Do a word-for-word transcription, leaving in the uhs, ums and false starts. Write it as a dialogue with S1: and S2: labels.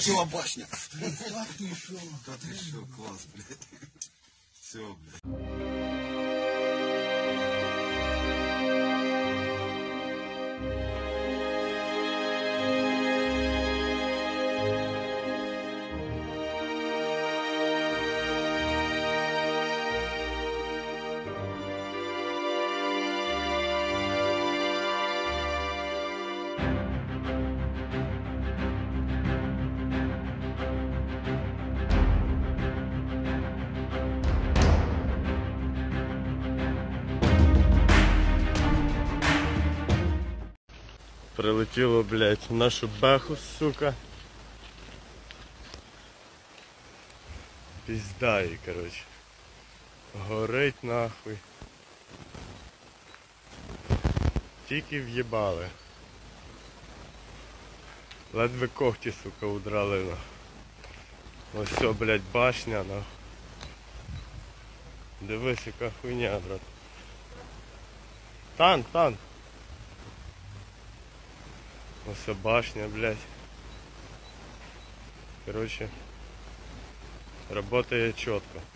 S1: ціла башня.
S2: Так ти що?
S1: Та ти що, клас, блядь. Все, блядь.
S3: Прилетіло, блядь, в нашу беху, сука. Пізда їй, коротше. Горить нахуй. Тільки в'єбали. Ледве когті, сука, удрали нахуй. Ось все, блядь, башня, нахуй. Дивись, яка хуйня, брат. Танк, танк. Ось башня, блядь. Короче, работает четко.